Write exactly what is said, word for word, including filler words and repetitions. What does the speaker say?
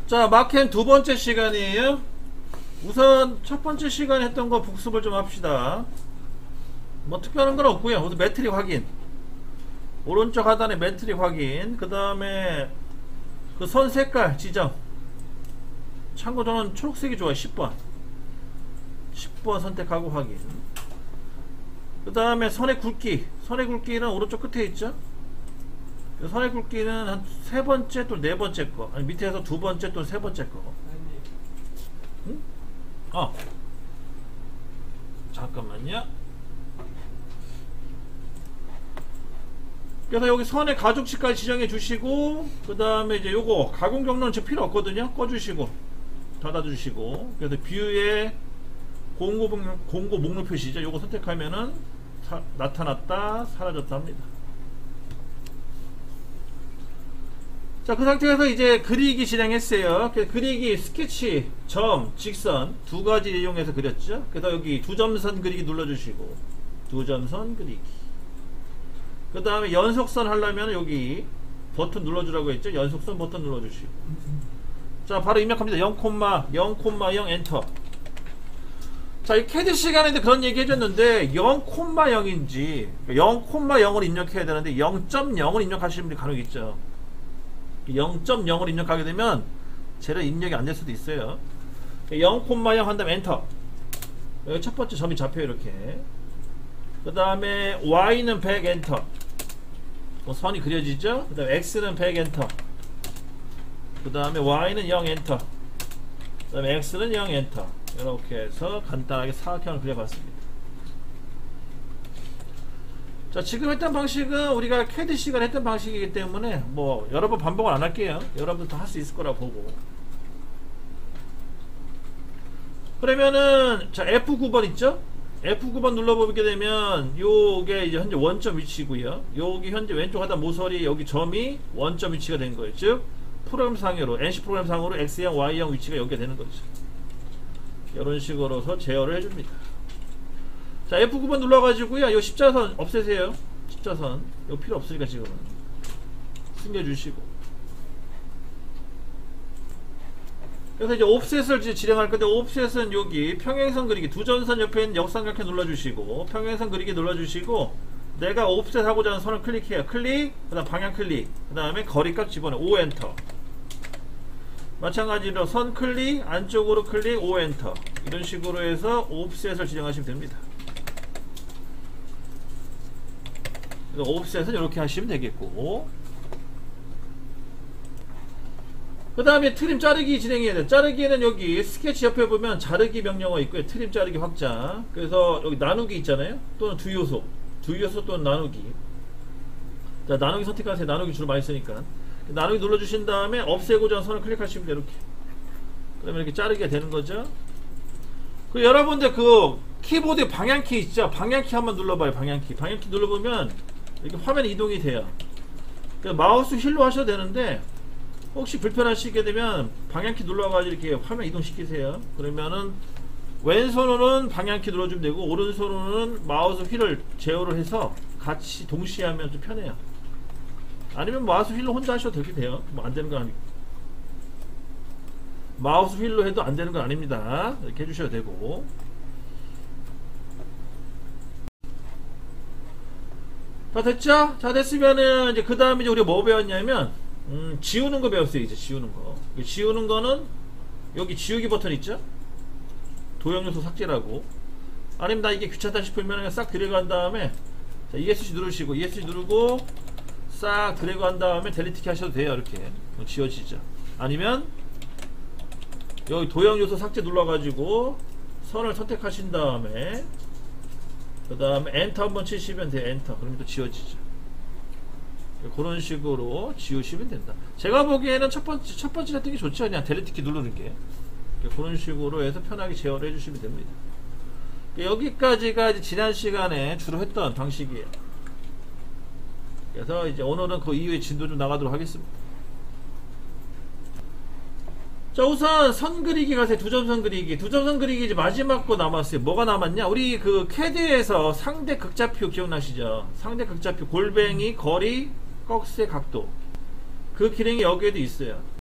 자, 마캠 두 번째 시간이에요. 우선 첫 번째 시간에 했던 거 복습을 좀 합시다. 뭐 특별한 건 없고요. 모두 매트릭 확인, 오른쪽 하단에 매트릭 확인, 그 다음에 그 선 색깔 지정. 참고 저는 초록색이 좋아요. 십 번 십 번 선택하고 확인. 그 다음에 선의 굵기, 선의 굵기는 오른쪽 끝에 있죠. 선의 굵기는 한 세 번째 또 네 번째 거, 아니 밑에서 두 번째 또 세 번째 거. 응? 어 잠깐만요. 그래서 여기 선의 가중치까지 지정해 주시고, 그 다음에 이제 요거 가공 경로는 저 필요 없거든요. 꺼 주시고 닫아 주시고, 그래서 뷰에 공고, 공고 목록 표시죠. 요거 선택하면은 사, 나타났다 사라졌다 합니다. 자, 그 상태에서 이제 그리기 진행했어요. 그리기 스케치, 점, 직선 두 가지 이용해서 그렸죠. 그래서 여기 두 점선 그리기 눌러주시고, 두 점선 그리기. 그 다음에 연속선 하려면 여기 버튼 눌러주라고 했죠. 연속선 버튼 눌러주시고. 자, 바로 입력합니다. 영, 영, 영 엔터. 자, 이 캐드 시간에도 그런 얘기 해줬는데 영, 영인지 영, 영을 입력해야 되는데 영 점 영을 입력하시는 분이 간혹 있죠. 영 점 영을 입력하게 되면 제대로 입력이 안 될 수도 있어요. 영, 영 한 다음에 엔터. 여기 첫 번째 점이 잡혀요. 이렇게. 그 다음에 Y는 백 엔터. 선이 그려지죠. 그 다음에 X는 백 엔터. 그 다음에 Y는 영 엔터. 그 다음에 X는 영 엔터. 이렇게 해서 간단하게 사각형을 그려봤습니다. 자, 지금 했던 방식은 우리가 캐드 시간 했던 방식이기 때문에 뭐 여러 번 반복을 안 할게요. 여러분들 다 할 수 있을 거라 보고. 그러면은 자, 에프 구 번 있죠? 에프 구 번 눌러보게 되면 요게 이제 현재 원점 위치고요. 여기 현재 왼쪽 하단 모서리 여기 점이 원점 위치가 된 거예요. 즉 프로그램 상으로 엔씨 프로그램 상으로 X형, Y형 위치가 여기가 되는 거죠. 이런 식으로서 제어를 해줍니다. 자, 에프 구 번 눌러가지고요. 요 십자선 없애세요. 십자선. 이거 필요 없으니까 지금은. 숨겨주시고. 그래서 이제 옵셋을 이제 진행할 건데, 옵셋은 여기 평행선 그리기 두 점선 옆에 있는 역삼각형 눌러주시고, 평행선 그리기 눌러주시고, 내가 옵셋 하고자 하는 선을 클릭해요. 클릭, 그 다음 방향 클릭, 그 다음에 거리값 집어넣어. 오 엔터. 마찬가지로 선 클릭, 안쪽으로 클릭, 오 엔터. 이런 식으로 해서 옵셋을 진행하시면 됩니다. 옵셋은 이렇게 하시면 되겠고, 그 다음에 트림 자르기 진행해야 돼요. 자르기는 여기 스케치 옆에 보면 자르기 명령어 있고요. 트림 자르기 확장. 그래서 여기 나누기 있잖아요. 또는 두 요소, 두 요소 또는 나누기. 자, 나누기 선택하세요. 나누기 주로 많이 쓰니까. 나누기 눌러주신 다음에 없애고자 하는 선을 클릭하시면 돼요. 이렇게. 그러면 이렇게 자르기가 되는 거죠. 그 여러분들 그 키보드 방향키 있죠? 방향키 한번 눌러봐요. 방향키. 방향키 눌러보면 이렇게 화면 이동이 돼요. 마우스 휠로 하셔도 되는데 혹시 불편하시게 되면 방향키 눌러가지고 이렇게 화면 이동시키세요. 그러면은 왼손으로는 방향키 눌러주면 되고, 오른손으로는 마우스 휠을 제어를 해서 같이 동시에 하면 좀 편해요. 아니면 마우스 휠로 혼자 하셔도 되게 돼요. 뭐 안되는 건 아니고, 마우스 휠로 해도 안되는 건 아닙니다. 이렇게 해주셔도 되고. 다 됐죠? 자, 됐으면은 이제 그 다음에 이제 우리가 뭐 배웠냐면 음, 지우는 거 배웠어요. 이제 지우는 거. 지우는 거는 여기 지우기 버튼 있죠? 도형 요소 삭제라고. 아니면 나 이게 귀찮다 싶으면 그냥 싹 드래그 한 다음에 자, 이에스씨 누르시고 이에스씨 누르고 싹 드래그 한 다음에 델리트 키 하셔도 돼요. 이렇게 지워지죠. 아니면 여기 도형 요소 삭제 눌러가지고 선을 선택하신 다음에 그 다음에 엔터 한번 치시면 돼요. 엔터. 그러면 또 지워지죠. 그런 식으로 지우시면 된다. 제가 보기에는 첫 번째, 첫 번째 했던 게 좋죠. 그냥 델리트 키 누르는 게. 그런 식으로 해서 편하게 제어를 해주시면 됩니다. 여기까지가 이제 지난 시간에 주로 했던 방식이에요. 그래서 이제 오늘은 그 이후에 진도 좀 나가도록 하겠습니다. 자, 우선 선 그리기 가세요. 두 점선 그리기. 두 점선 그리기 이제 마지막 거 남았어요. 뭐가 남았냐? 우리 그 캐드에서 상대 극좌표 기억나시죠? 상대 극좌표 골뱅이, 거리, 꺽쇠, 각도. 그 기능이 여기에도 있어요.